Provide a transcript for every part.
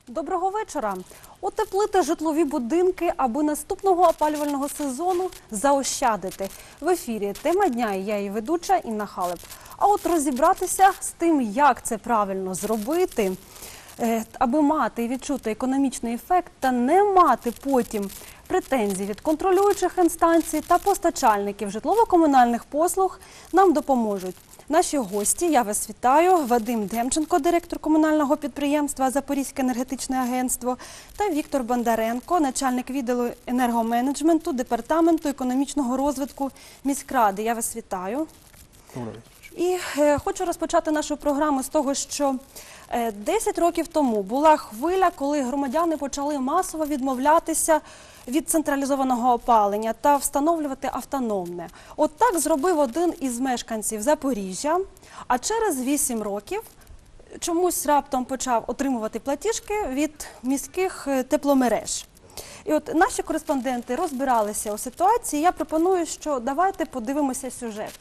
Доброго вечора. Утеплити житлові будинки, аби наступного опалювального сезону заощадити. В ефірі «Тема дня» і я її ведуча Інна Халеп. А от розібратися з тим, як це правильно зробити, аби мати і відчути економічний ефект та не мати потім претензій від контролюючих інстанцій та постачальників житлово-комунальних послуг, нам допоможуть наші гості. Я вас вітаю. Вадим Демченко, директор комунального підприємства «Запорізьке енергетичне агентство», та Віктор Бондаренко, начальник відділу енергоменеджменту Департаменту економічного розвитку міськради. Я вас вітаю. І хочу розпочати нашу програму з того, що 10 років тому була хвиля, коли громадяни почали масово відмовлятися від централізованого опалення та встановлювати автономне. От так зробив один із мешканців Запоріжжя, а через 8 років чомусь раптом почав отримувати платіжки від міських тепломереж. І от наші кореспонденти розбиралися у ситуації. Я пропоную, що давайте подивимося сюжет.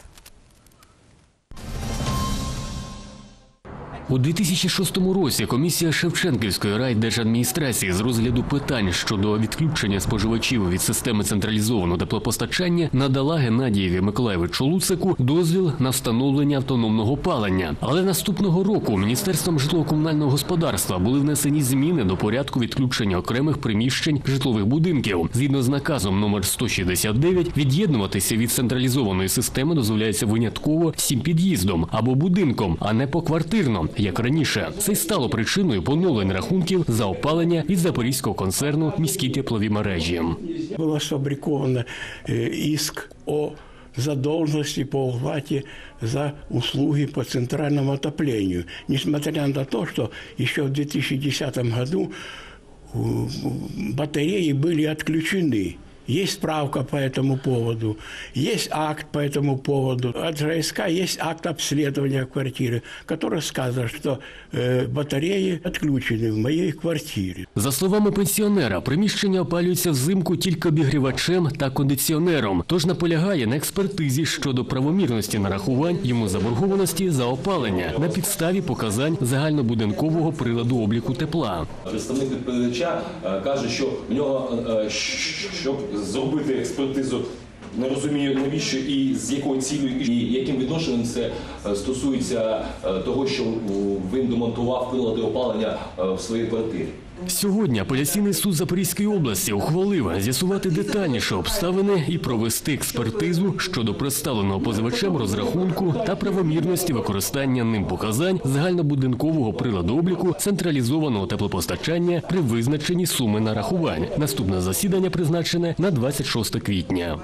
У 2006 році комісія Шевченківської райдержадміністрації з розгляду питань щодо відключення споживачів від системи централізованого теплопостачання надала Геннадієві Миколайовичу Луцику дозвіл на встановлення автономного опалення. Але наступного року Міністерством житлово-комунального господарства були внесені зміни до порядку відключення окремих приміщень житлових будинків. Згідно з наказом номер 169, від'єднуватися від централізованої системи дозволяється винятково всім під'їздом або будинком, а не поквартирно, як раніше. Це й стало причиною поновлень рахунків за опалення від запорізького концерну «Міські теплові мережі». Було сфабриковано иск о задолженности по уплате за услуги по центральному отоплению. Несмотря на то, что еще в 2010 году батареи были отключены. Есть справка по этому поводу, есть акт по этому поводу. От ЖСК есть акт обследования квартиры, который сказано, что батареї відключені в моїй квартирі. За словами пенсіонера, приміщення опалюється взимку тільки обігрівачем та кондиціонером, тож наполягає на експертизі щодо правомірності нарахувань йому заборгованості за опалення на підставі показань загальнобудинкового приладу обліку тепла. Представник відповідача каже, що в нього, щоб зробити експертизу, не розумію навіщо і з якою цілею, і яким відношенням це стосується того, що він демонтував прилади опалення в своїй квартирі. Сьогодні апеляційний суд Запорізької області ухвалив з'ясувати детальніше обставини і провести експертизу щодо представленого позивачем розрахунку та правомірності використання ним показань загальнобудинкового приладу обліку централізованого теплопостачання при визначенні суми нарахувань. Наступне засідання призначене на 26 квітня.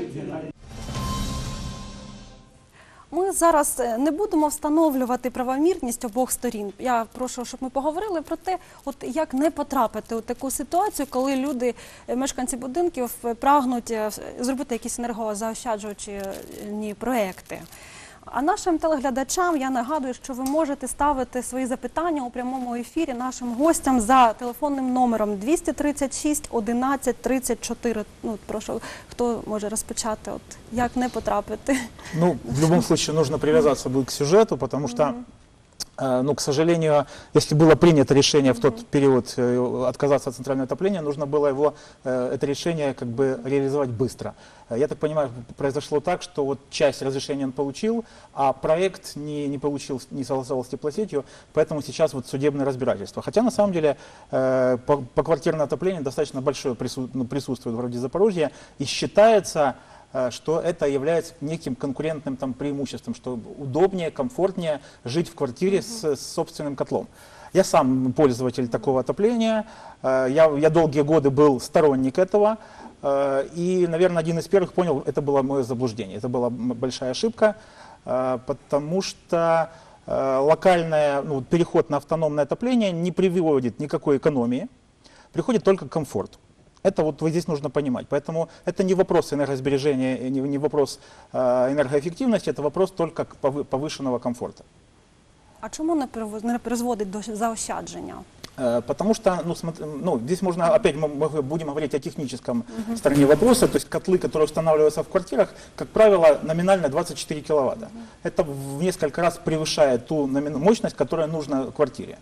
Ми зараз не будемо встановлювати правомірність обох сторін. Я прошу, щоб ми поговорили про те, от як не потрапити у таку ситуацію, коли люди, мешканці будинків, прагнуть зробити якісь енергозаощаджувачі проекти. А нашим телеглядачам я нагадую, що ви можете ставити свої запитання у прямому ефірі нашим гостям за телефонним номером 236 11 34. Ну, прошу, хто може розпочати, от як не потрапити? Ну, в любом случае нужно привязаться к сюжету, потому что, ну, к сожалению, если было принято решение в тот период отказаться от центрального отопления, нужно было его, это решение как бы реализовать быстро. Я так понимаю, произошло так, что вот часть разрешения он получил, а проект не получил, не согласовал с теплосетью, поэтому сейчас вот судебное разбирательство. Хотя на самом деле поквартирное отопление достаточно большое присутствует в городе Запорожье, и считается, что это является неким конкурентным там преимуществом, что удобнее, комфортнее жить в квартире с собственным котлом. Я сам пользователь такого отопления, я долгие годы был сторонник этого, и, наверное, один из первых понял, это было мое заблуждение, это была большая ошибка, потому что локальный переход на автономное отопление не приводит никакой экономии, приходит только к комфорту. Это вот здесь нужно понимать. Поэтому это не вопрос энергосбережения, не вопрос энергоэффективности, это вопрос только повышенного комфорта. А чому не призводить до заощадження? Потому что, здесь можно, опять мы будем говорить о техническом стороне вопроса, то есть котлы, которые устанавливаются в квартирах, как правило, номинально 24 киловатта. Это в несколько раз превышает ту мощность, которая нужна квартире.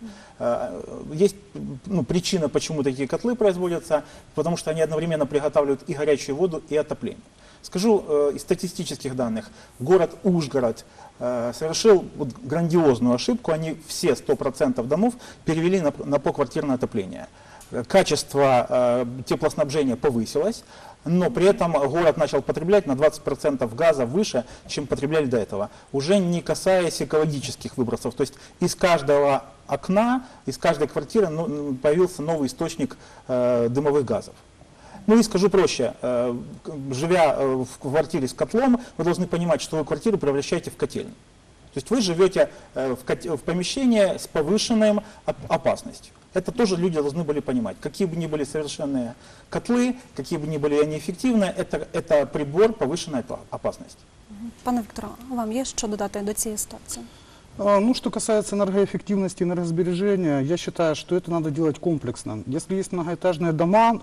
Есть причина, почему такие котлы производятся, потому что они одновременно приготавливают и горячую воду, и отопление. Скажу из статистических данных, город Ужгород совершил грандиозную ошибку, они все 100% домов перевели на поквартирное отопление. Качество теплоснабжения повысилось, но при этом город начал потреблять на 20% газа выше, чем потребляли до этого, уже не касаясь экологических выбросов. То есть из каждого окна, из каждой квартиры появился новый источник дымовых газов. Ну и скажу проще, живя в квартире с котлом, вы должны понимать, что вы квартиру превращаете в котельную. То есть вы живете в помещении с повышенной опасностью. Это тоже люди должны были понимать. Какие бы ни были совершенные котлы, какие бы ни были они эффективные, это прибор повышенной опасности. Пане Вікторе, вам є що додати до цієї ситуації? Что касается энергоэффективности и энергосбережения, я считаю, что это надо делать комплексно. Если есть многоэтажные дома,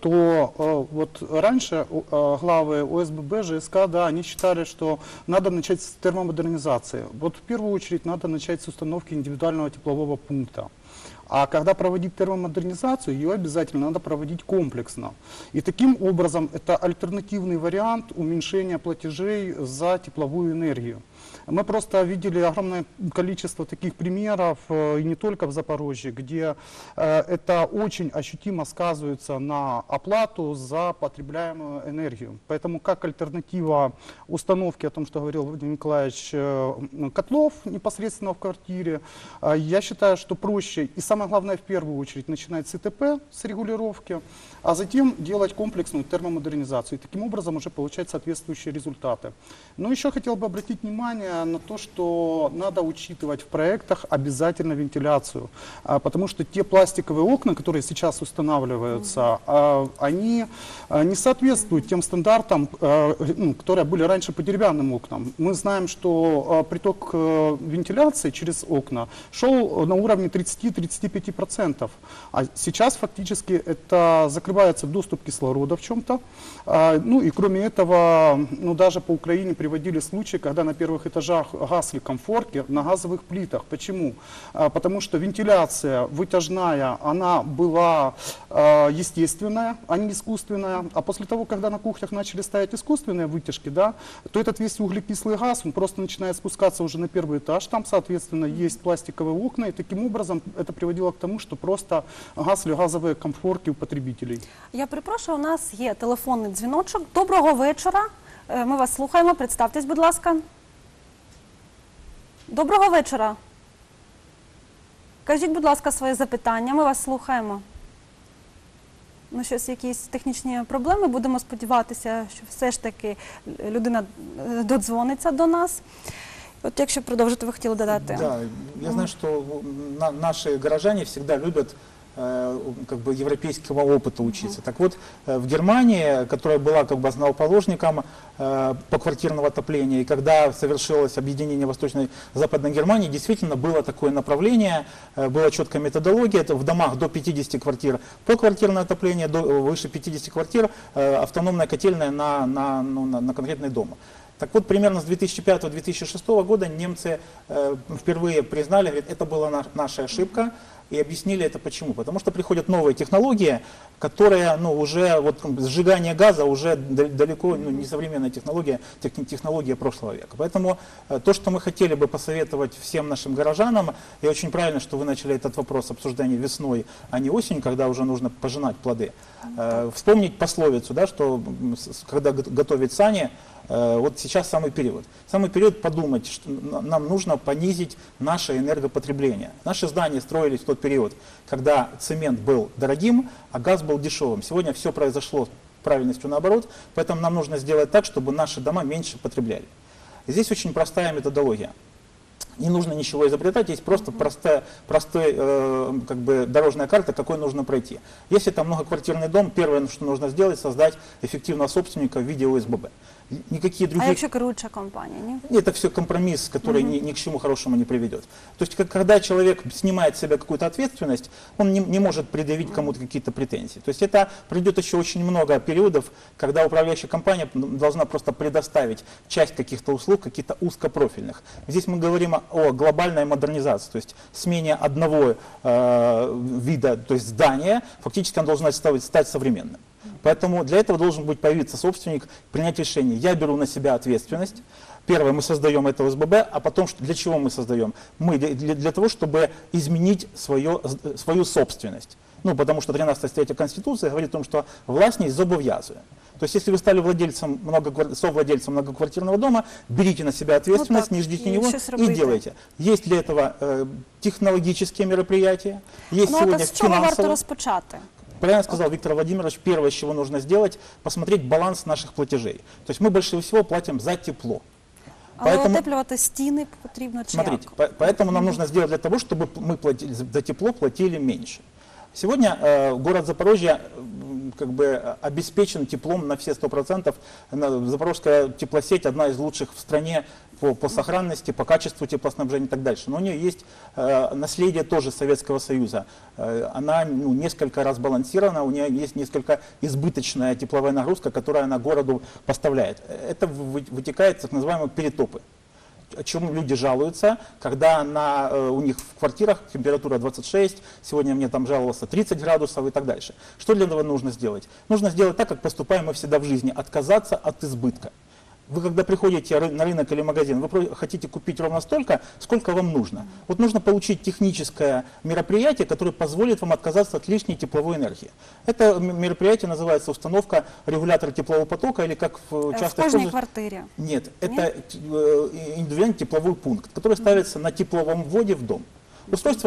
то вот раньше главы ОСББ, ЖСК, они считали, что надо начать с термомодернизации. Вот в первую очередь надо начать с установки индивидуального теплового пункта. А когда проводить термомодернизацию, ее обязательно надо проводить комплексно. И таким образом это альтернативный вариант уменьшения платежей за тепловую энергию. Мы просто видели огромное количество таких примеров, и не только в Запорожье, где это очень ощутимо сказывается на оплату за потребляемую энергию. Поэтому как альтернатива установке, о том, что говорил Владимир Николаевич, котлов непосредственно в квартире, я считаю, что проще и самое главное в первую очередь начинать с ИТП, с регулировки, а затем делать комплексную термомодернизацию. И таким образом уже получать соответствующие результаты. Но еще хотел бы обратить внимание на то, что надо учитывать в проектах обязательно вентиляцию. Потому что те пластиковые окна, которые сейчас устанавливаются, они не соответствуют тем стандартам, которые были раньше по деревянным окнам. Мы знаем, что приток вентиляции через окна шел на уровне 30-35%. А сейчас фактически это закрывается доступ кислорода в чем-то. И кроме этого, даже по Украине приводили случаи, когда на первых этажах гасли комфорки на газовых плитах. Почему? Потому что вентиляция вытяжная, она была естественная, а не искусственная. А после того, когда на кухнях начали ставить искусственные вытяжки, то этот весь углекислый газ, он просто начинает спускаться уже на первый этаж. Там, соответственно, есть пластиковые окна. И таким образом это приводило к тому, что просто гасли газовые комфорки у потребителей. Я перепрошую, у нас є телефонний дзвіночок. Доброго вечора. Ми вас слухаємо. Представтесь, будь ласка. Доброго вечора. Кажіть, будь ласка, своє запитання. Ми вас слухаємо. Щось, якісь технічні проблеми. Будемо сподіватися, що все ж таки людина додзвониться до нас. От якщо продовжити, ви хотіли додати. Да, я знаю, что наши горожане всегда любят европейского опыта учиться. Так вот, в Германии, которая была основоположником поквартирного отопления, и когда совершилось объединение Восточной и Западной Германии, действительно было такое направление, была четкая методология, это в домах до 50 квартир поквартирное отопление, выше 50 квартир автономная котельная на конкретный дом. Так вот, примерно с 2005-2006 года немцы впервые признали, говорят, это была наша ошибка, и объяснили это почему. Потому что приходят новые технологии, которые уже, сжигание газа уже далеко не современная технология, технология прошлого века. Поэтому то, что мы хотели бы посоветовать всем нашим горожанам, и очень правильно, что вы начали этот вопрос обсуждения весной, а не осенью, когда уже нужно пожинать плоды. Вспомнить пословицу, что когда готовить сани, вот сейчас самый период. Самый период подумать, что нам нужно понизить наше энергопотребление. Наши здания строились в тот период, когда цемент был дорогим, а газ был дешевым. Сегодня все произошло правильностью наоборот, поэтому нам нужно сделать так, чтобы наши дома меньше потребляли. Здесь очень простая методология. Не нужно ничего изобретать, есть просто простая дорожная карта, какой нужно пройти. Если это многоквартирный дом, первое, что нужно сделать, создать эффективного собственника в виде ОСББ. Никакие А другие... якщо керуюча компанія, ні? Это все компромисс, который ни к чему хорошему не приведет. То есть, когда человек снимает с себя какую-то ответственность, он не может предъявить кому-то какие-то претензии. То есть, это пройдет еще очень много периодов, когда управляющая компания должна просто предоставить часть каких-то услуг, каких-то узкопрофильных. Здесь мы говорим о глобальной модернизации, то есть смене одного вида, то есть здания, фактически оно должно стать современным. Поэтому для этого должен быть появиться собственник, принять решение. Я беру на себя ответственность. Первое, мы создаем это ОСББ, а потом для чего мы создаем? Мы для того, чтобы изменить свою собственность. Ну, потому что 13 статья Конституции говорит о том, что властность зобов'язує. То есть, если вы стали совладельцем многоквартирного дома, берите на себя ответственность, Ну, не так, ждите и него щось и робити. делайте. Есть для этого технологические мероприятия, есть Ну, а сегодня так з чого варто финансовые. розпочати? Правильно сказал Виктор Владимирович, первое, с чего нужно сделать, посмотреть баланс наших платежей. То есть мы больше всего платим за тепло. Але Поэтому- утеплювати стіни потрібно чи Смотрите, як? поэтому нам нужно сделать для того, чтобы мы за тепло платили меньше. Сегодня город Запорожье как бы обеспечен теплом на все 100%. Запорожская теплосеть одна из лучших в стране по сохранности, по качеству теплоснабжения и так дальше. Но у нее есть наследие тоже Советского Союза. Она несколько раз балансирована, у нее есть несколько избыточная тепловая нагрузка, которую она городу поставляет. Это вытекает так называемые перетопы. О чем люди жалуются, когда у них в квартирах температура 26, сегодня мне там жаловался 30 градусов и так дальше. Что для этого нужно сделать? Нужно сделать так, как поступаем мы всегда в жизни, отказаться от избытка. Вы когда приходите на рынок или магазин, вы хотите купить ровно столько, сколько вам нужно. Вот нужно получить техническое мероприятие, которое позволит вам отказаться от лишней тепловой энергии. Это мероприятие называется установка регулятора теплового потока, или как В часто кожній используют... квартирі. Нет, это индивидуальный тепловой пункт, который ставится на тепловом вводе в дом. Устройство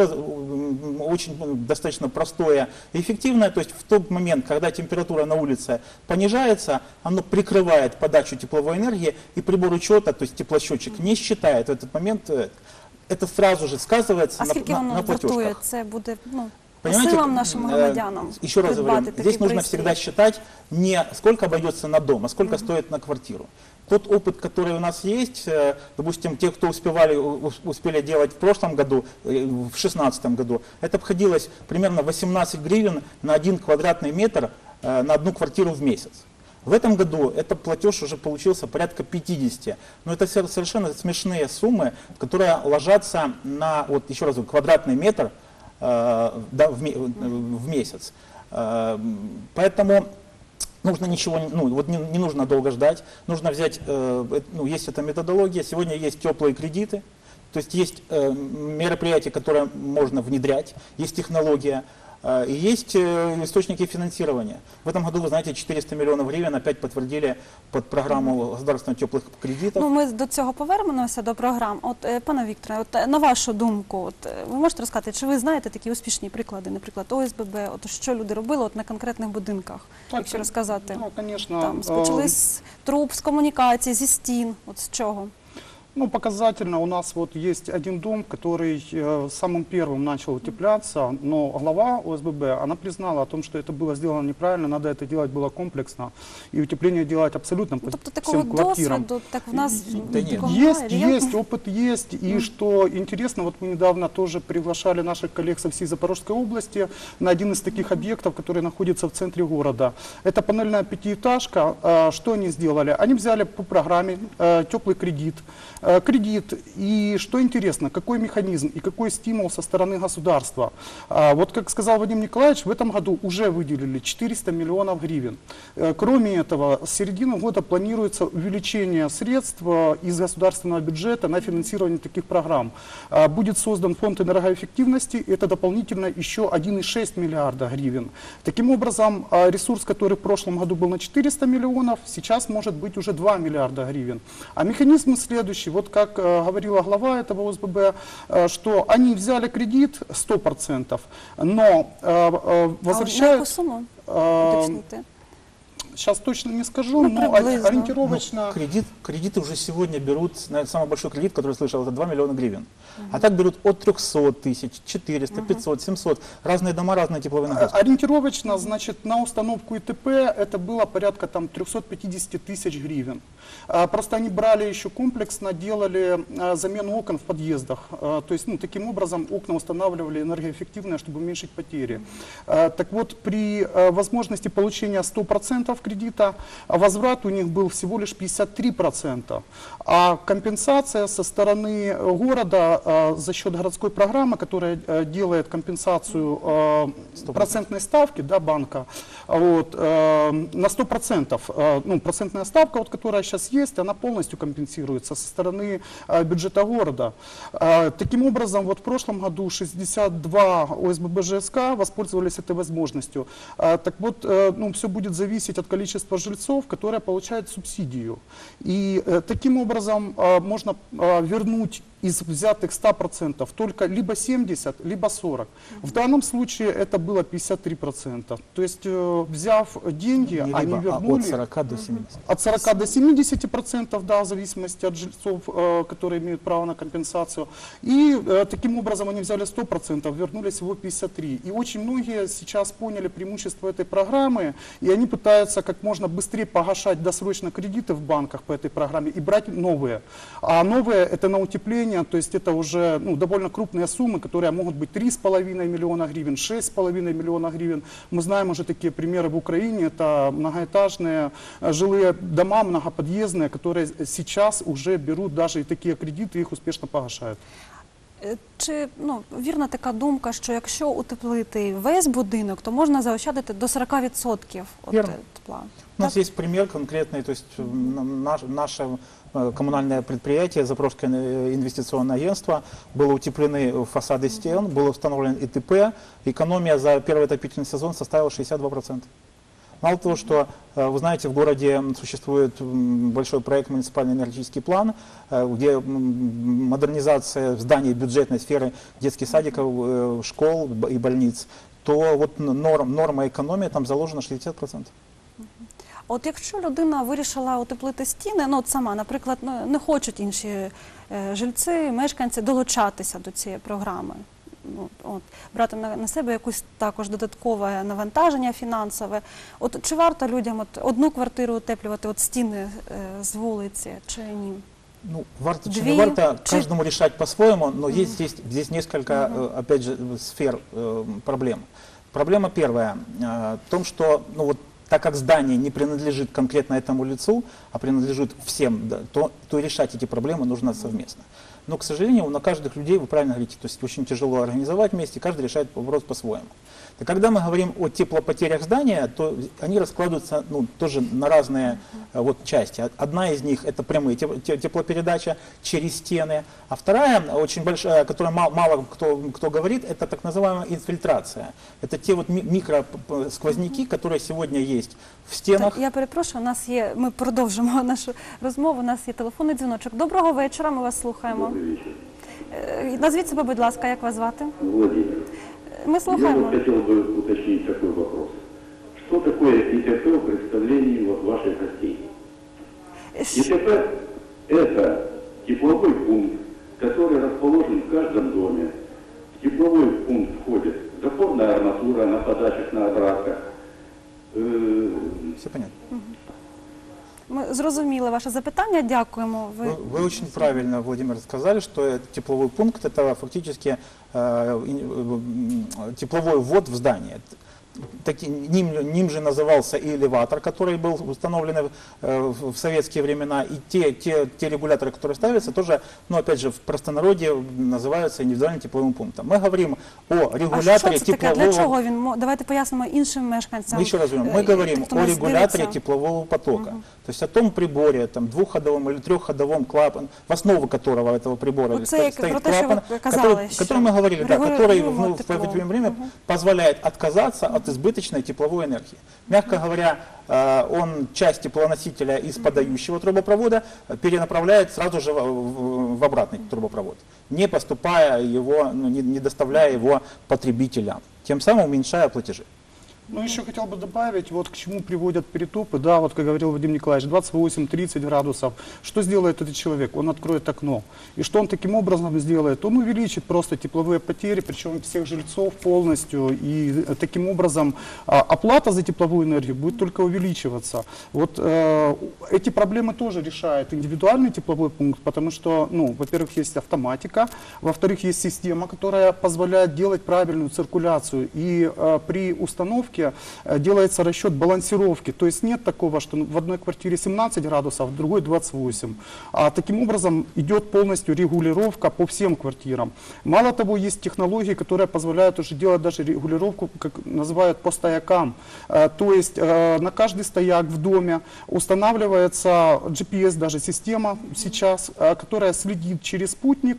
очень достаточно простое и эффективное, то есть в тот момент, когда температура на улице понижается, оно прикрывает подачу тепловой энергии, и прибор учета, то есть теплосчетчик, не считает в этот момент, это сразу же сказывается А скільки на воно вартує? платежках. Це буде по Понимаете, силам нашим громадянам еще раз говорю, придбати такий здесь нужно пристрій? всегда считать не сколько обойдется на дом, а сколько стоит на квартиру. Тот опыт, который у нас есть, допустим, те, кто успели делать в прошлом году, в 2016 году, это обходилось примерно 18 гривен на 1 квадратный метр на одну квартиру в месяц. В этом году этот платеж уже получился порядка 50. Но это совершенно смешные суммы, которые ложатся на, вот еще раз, квадратный метр в месяц. Поэтому нужно не нужно долго ждать, нужно взять, есть эта методология, сегодня есть теплые кредиты, то есть есть мероприятия, которые можно внедрять, есть технология, и есть источники финансирования. В этом году, вы знаете, 400 миллионов гривен опять подтвердили под программу государственных теплых кредитов. Ну, ми до цього повернемося, до програм. Пане Вікторе, на вашу думку, ви можете розказати, чи ви знаєте такі успішні приклади, наприклад, ОСББ, що люди робили на конкретних будинках, Так, якщо розказати? Ну, конечно. Там спочали з труб, з комунікацій, зі стін, з чого? Ну, показательно, у нас вот есть один дом, который самым первым начал утепляться, но глава ОСББ, она признала о том, что это было сделано неправильно, надо это делать было комплексно, и утепление делать абсолютно по Тобто такого всем квартирам. досвіду, так в нас Да нет. такого Есть, немає? есть, опыт есть. И что интересно, вот мы недавно тоже приглашали наших коллег со всей Запорожской области на один из таких объектов, который находится в центре города. Это панельная пятиэтажка. Что они сделали? Они взяли по программе теплый кредит. И что интересно, какой механизм и какой стимул со стороны государства. Вот как сказал Вадим Николаевич, в этом году уже выделили 400 миллионов гривен. Кроме этого, с середины года планируется увеличение средств из государственного бюджета на финансирование таких программ. Будет создан фонд энергоэффективности, это дополнительно еще 1,6 миллиарда гривен. Таким образом, ресурс, который в прошлом году был на 400 миллионов, сейчас может быть уже 2 миллиарда гривен. А механизм следующий. Вот как говорила глава этого ОСББ, что они взяли кредит 100%, но А на яку возвращают... суму? э, Уточнити. сейчас точно не скажу, Ну, но приблизно. ориентировочно... Кредиты уже сегодня берут, наверное, самый большой кредит, который я слышал, это 2 миллиона гривен. А так берут от 300 тысяч, 400, 500, 700. Разные дома, разные тепловые нагрузки. Ориентировочно, значит, на установку ИТП это было порядка там 350 тысяч гривен. Просто они брали еще комплексно, делали замену окон в подъездах. То есть, ну, таким образом окна устанавливали энергоэффективные, чтобы уменьшить потери. Так вот, при возможности получения 100% кредита, возврат у них был всего лишь 53%. А компенсация со стороны города за счет городской программы, которая делает компенсацию процентной ставки, да, банка, вот, на 100%. Ну, процентная ставка, вот, которая сейчас есть, она полностью компенсируется со стороны бюджета города. Таким образом, вот в прошлом году 62 ОСББ ЖСК воспользовались этой возможностью. Так вот, ну, все будет зависеть от количества жильцов, которые получают субсидию. И таким образом можно вернуть из взятых 100% только либо 70, либо 40. В данном случае это было 53%. То есть, взяв деньги, Не они либо, вернули... от 40 до 70. От 40 до 70%, да, в зависимости от жильцов, которые имеют право на компенсацию. И таким образом они взяли 100%, вернули всего 53%. И очень многие сейчас поняли преимущество этой программы, и они пытаются как можно быстрее погашать досрочно кредиты в банках по этой программе и брать новые. А новые это на утепление, то есть это уже, ну, довольно крупные суммы, которые могут быть 3,5 миллиона гривен, 6,5 миллиона гривен. Мы знаем уже такие примеры в Украине, это многоэтажные жилые дома, многоподъездные, которые сейчас уже берут даже и такие кредиты, их успешно погашают. Чи, ну, вірна така думка, що якщо утеплити весь будинок, то можна заощадити до 40% от Вірно. тепла? У нас есть пример конкретный, то есть наше коммунальное предприятие, Запорожское инвестиционное агентство, было утеплены фасады стен, был установлен ИТП, экономия за первый отопительный сезон составила 62%. Мало того, что, вы знаете, в городе существует большой проект «Муниципальный энергетический план», где модернизация зданий бюджетной сферы детских садиков, школ и больниц, то вот норма экономии там заложена 60%. От якщо людина вирішила утеплити стіни, ну от сама, наприклад, не хочуть інші жильці, мешканці долучатися до цієї програми, ну, от, брати на себе якусь також додаткове навантаження фінансове. От чи варто людям от одну квартиру утеплювати, от стіни з вулиці, чи ні? Ну, варто, Две, не варто, чи- каждому решать по-своему, но есть здесь несколько, опять же, сфер проблем. Проблема первая в том, что, ну вот, так как здание не принадлежит конкретно этому лицу, а принадлежит всем, да, то решать эти проблемы нужно совместно. Но, к сожалению, на каждых людей, вы правильно говорите, то есть очень тяжело организовать вместе, каждый решает вопрос по-своему. Так когда мы говорим о теплопотерях здания, то они раскладываются, ну, тоже на разные вот, части. Одна из них это прямые теплопередача через стены, а вторая, очень большая, о которой мало кто говорит, это так называемая инфильтрация. Это те вот микросквозняки, которые сегодня есть в стенах. Так, я перепрошую, у нас є, ми продовжимо нашу розмову, у нас є телефонний дзвіночок. Доброго вечора, ми вас слухаємо. Назвіть себе, будь ласка, як вас звати? Владимир, Ми я слухаємо. вот хотел бы уточнить такой вопрос. Что такое ИТП в представлении вот ваших гостей? ИТП – это тепловой пункт, который расположен в каждом доме. В тепловой пункт входит запорная арматура на подачах, на обратках. Все понятно. Ми зрозуміли ваше запитання, дякуємо. Вы очень правильно, Владимир, сказали, что тепловой пункт это фактически тепловой ввод в здание. Ним же назывался и элеватор, который был установлен в советские времена, и те регуляторы, которые ставятся, тоже, ну, опять же, в простонародье называются индивидуальным тепловым пунктом. Мы говорим о регуляторе А що це таке? теплового... Для чого він? Давайте пояснимо іншим мешканцям. Мы еще раз говорим, мы говорим хто о нас регуляторе дивиться. теплового потока. То есть о том приборе, там, двухходовом или трехходовом клапан, в основу которого этого прибора Вот це, стоит про те, що клапан, ви казали, который мы говорили, да, который регулируемо в тепло. определенное время позволяет отказаться от избыточной тепловой энергии. Мягко говоря, он часть теплоносителя из подающего трубопровода перенаправляет сразу же в обратный трубопровод, не поступая его, ну, не доставляя его потребителям, тем самым уменьшая платежи. Ну, еще хотел бы добавить, вот к чему приводят перетопы, да, вот как говорил Вадим Николаевич, 28-30 градусов. Что сделает этот человек? Он откроет окно. И что он таким образом сделает? Он увеличит просто тепловые потери, причем всех жильцов полностью, и таким образом оплата за тепловую энергию будет только увеличиваться. Вот эти проблемы тоже решает индивидуальный тепловой пункт, потому что, ну, во-первых, есть автоматика, во-вторых, есть система, которая позволяет делать правильную циркуляцию, и при установке делается расчет балансировки, то есть нет такого, что в одной квартире 17 градусов, в другой 28. А таким образом идет полностью регулировка по всем квартирам. Мало того, есть технологии, которые позволяют уже делать даже регулировку, как называют, по стоякам. То есть на каждый стояк в доме устанавливается GPS, даже система сейчас, которая следит через спутник,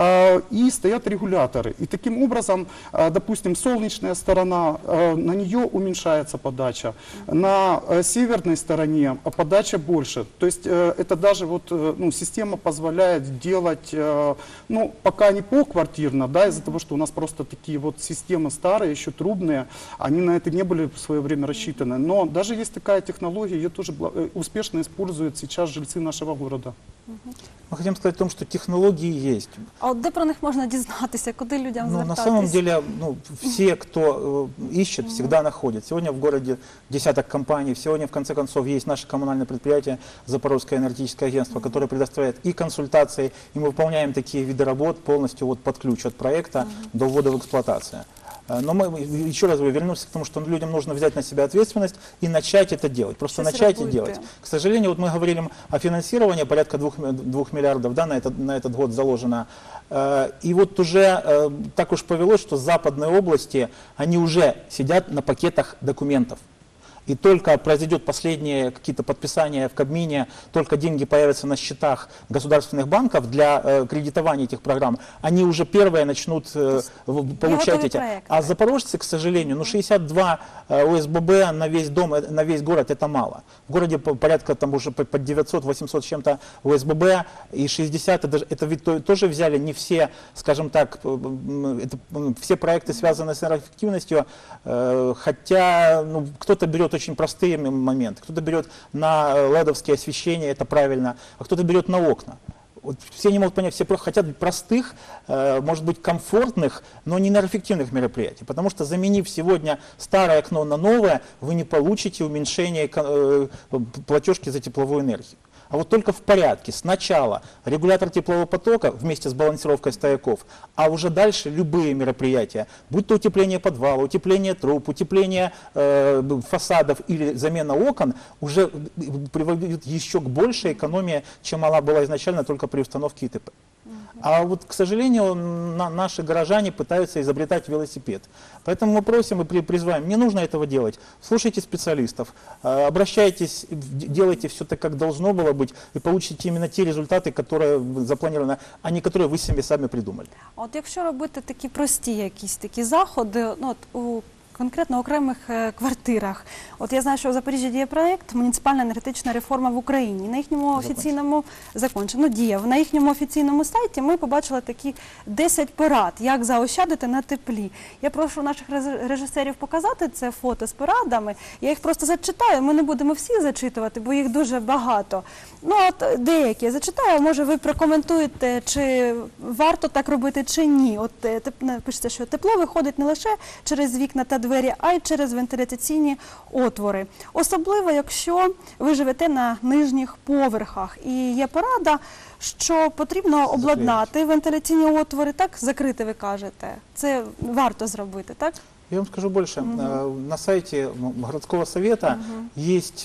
и стоят регуляторы. И таким образом, допустим, солнечная сторона, на нее уменьшается подача. На северной стороне подача больше. То есть это даже вот, ну, система позволяет делать, ну, пока не поквартирно, да, из-за того, что у нас просто такие вот системы старые, еще трубные, они на это не были в свое время рассчитаны. Но даже есть такая технология, ее тоже успешно используют сейчас жильцы нашего города. Мы хотим сказать о том, что технологии есть. А от де про них можна дізнатися, куди людям Ну, звертатись? на самом деле, ну, все, кто ищет, всегда находят. Сегодня в городе десяток компаний, сегодня, в конце концов, есть наше коммунальное предприятие Запорожское энергетическое агентство, которое предоставляет и консультации, и мы выполняем такие виды работ полностью вот под ключ от проекта до ввода в эксплуатацию. Но мы, еще раз вернемся к тому, что людям нужно взять на себя ответственность и начать это делать. Просто Сейчас начать и работаем. делать. К сожалению, вот мы говорим о финансировании, порядка 2 миллиардов, да, на этот год заложено. И вот уже так уж повелось, что западные области, они уже сидят на пакетах документов. И только произойдет последние какие-то подписания в Кабмине, только деньги появятся на счетах государственных банков для кредитования этих программ, они уже первые начнут получать эти. проекты. А запорожцы, к сожалению, ну 62 ОСББ на весь дом, на весь город это мало. В городе порядка там уже под 900-800 с чем-то ОСББ, и 60 это ведь тоже взяли не все, скажем так, все проекты связаны с энергоэффективностью, хотя ну, кто-то берет очень простые моменты, кто-то берет на ледовские освещения, это правильно, а кто-то берет на окна. Вот все не могут понять, все хотят простых, может быть, комфортных, но не энергоэффективных мероприятий. Потому что, заменив сегодня старое окно на новое, вы не получите уменьшение платежки за тепловую энергию. А вот только в порядке. Сначала регулятор теплового потока вместе с балансировкой стояков, а уже дальше любые мероприятия, будь то утепление подвала, утепление труб, утепление фасадов или замена окон, уже приводит еще к большей экономии, чем она была изначально только при установке ИТП. А вот, к сожалению, наши горожане пытаются изобретать велосипед. Поэтому мы просим и призываем, не нужно этого делать. Слушайте специалистов, обращайтесь, делайте все так, как должно было быть, и получите именно те результаты, которые запланированы, а не которые вы себе сами придумали. А от якщо робити такі прості якісь такі заходи, ну, от у конкретно окремих квартирах. От я знаю, що в Запоріжжі діє проєкт «Муніципальна енергетична реформа в Україні». На їхньому офіційному діяв. На їхньому офіційному сайті ми побачили такі 10 порад, як заощадити на теплі. Я прошу наших режисерів показати це фото з порадами. Я їх просто зачитаю, ми не будемо всі зачитувати, бо їх дуже багато. Ну, от деякі я зачитаю, може ви прокоментуєте, чи варто так робити, чи ні. От пишеться, що тепло виходить не лише через вікна та двері, а й через вентиляційні отвори. Особливо, якщо ви живете на нижніх поверхах. І є порада, що потрібно обладнати вентиляційні отвори, так, закрити, ви кажете. Це варто зробити, так? Я вам скажу больше. На сайте городского совета есть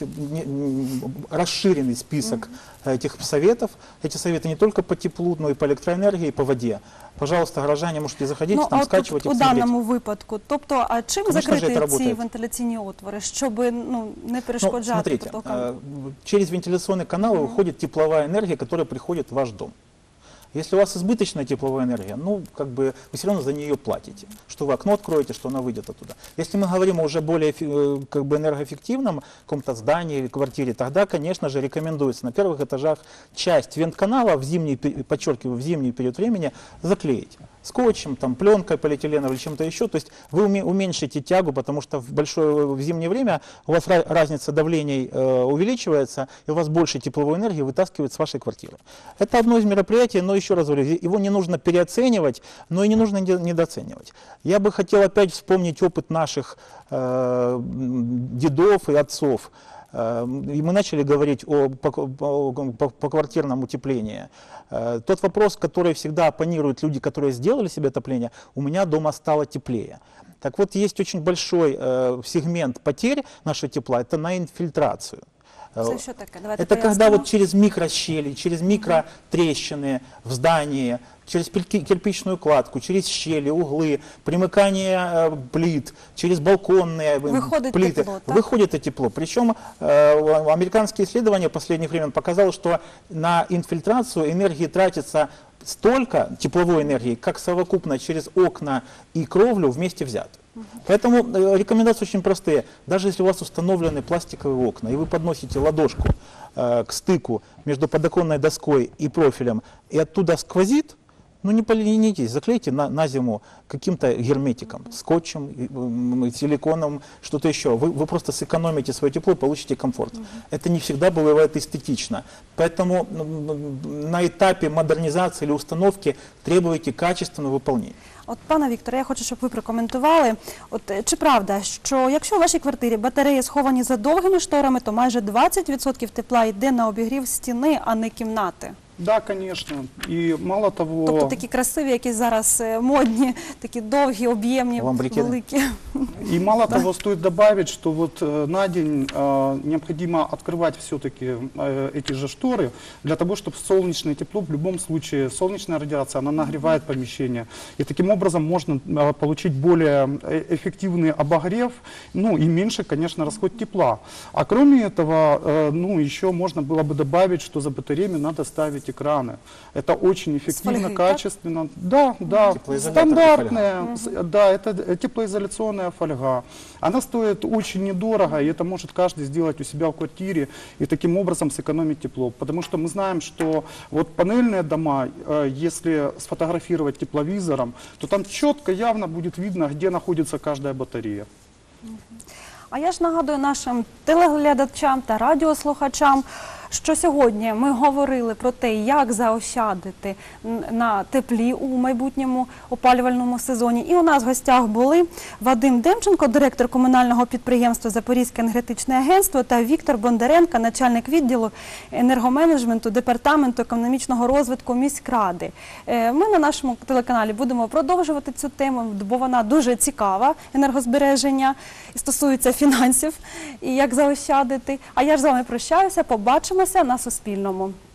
расширенный список этих советов. Эти советы не только по теплу, но и по электроэнергии, и по воде. Пожалуйста, горожане, можете заходить, там скачивать и у смотреть. даному випадку, тобто, а чим закрити ці вентиляційні отвори, щоб не перешкоджати потокам? Через вентиляционный канал уходит тепловая энергия, которая приходит в ваш дом. Если у вас избыточная тепловая энергия, ну, как бы вы все равно за нее платите. Что вы окно откроете, что она выйдет оттуда. Если мы говорим о уже более как бы энергоэффективном каком-то здании или квартире, тогда, конечно же, рекомендуется на первых этажах часть вентканала в зимний, подчеркиваю, в зимний период времени заклеить. скотчем, там, пленкой полиэтиленовой или чем-то еще. То есть вы уменьшите тягу, потому что в зимнее время у вас разница давлений увеличивается, и у вас больше тепловой энергии вытаскивает с вашей квартиры. Это одно из мероприятий, но еще раз говорю, его не нужно переоценивать, но и не нужно недооценивать. Я бы хотел опять вспомнить опыт наших дедов и отцов. И мы начали говорить о поквартирном утеплении. Тот вопрос, который всегда оппонируют люди, которые сделали себе отопление: у меня дома стало теплее. Так вот, есть очень большой сегмент потерь нашего тепла, это на инфильтрацию. Це що таке? Давайте Это когда пояснимо. вот через микрощели, через микротрещины в здании, через кирпичную кладку, через щели, углы, примыкание плит, через балконные Выходит плиты. тепло, так? Выходит это тепло. Причем американские исследования в последнее время показало, что на инфильтрацию энергии тратится столько тепловой энергии, как совокупно через окна и кровлю вместе взято. Поэтому рекомендации очень простые. Даже если у вас установлены пластиковые окна, и вы подносите ладошку к стыку между подоконной доской и профилем, и оттуда сквозит, ну не поленитесь, заклейте на зиму каким-то герметиком, скотчем, силиконом, что-то еще. Вы просто сэкономите свое тепло и получите комфорт. Это не всегда бывает эстетично. Поэтому на этапе модернизации или установки требуйте качественного выполнения. От, пане Вікторе, я хочу, щоб ви прокоментували. От, чи правда, що якщо у вашій квартирі батареї сховані за довгими шторами, то майже 20% тепла йде на обігрів стіни, а не кімнати? Да, конечно. И мало того... Тобто такі красиві, які зараз модні, такі довгі, об'ємні, Ламбрикены. великі. И мало того, стоит добавить, что вот на день необходимо открывать все-таки эти же шторы для того, чтобы солнечное тепло, в любом случае, солнечная радиация, она нагревает помещение. И таким образом можно получить более эффективный обогрев, ну и меньше, конечно, расход тепла. А кроме этого, ну еще можно было бы добавить, что за батареями надо ставить экраны. Это очень эффективно, фольги, качественно. Да, да, Теплоизолятор и стандартная, да, это теплоизоляционная фольга. Она стоит очень недорого, и это может каждый сделать у себя в квартире и таким образом сэкономить тепло. Потому что мы знаем, что вот панельные дома, если сфотографировать тепловизором, то там четко, явно будет видно, где находится каждая батарея. А я ж нагадую нашим телеглядачам та радіослухачам, що сьогодні ми говорили про те, як заощадити на теплі у майбутньому опалювальному сезоні. І у нас в гостях були Вадим Демченко, директор комунального підприємства «Запорізьке енергетичне агентство», та Віктор Бондаренко, начальник відділу енергоменеджменту Департаменту економічного розвитку міськради. Ми на нашому телеканалі будемо продовжувати цю тему, бо вона дуже цікава, енергозбереження, і стосується фінансів, і як заощадити. А я ж з вами прощаюся, побачимося на Суспільному.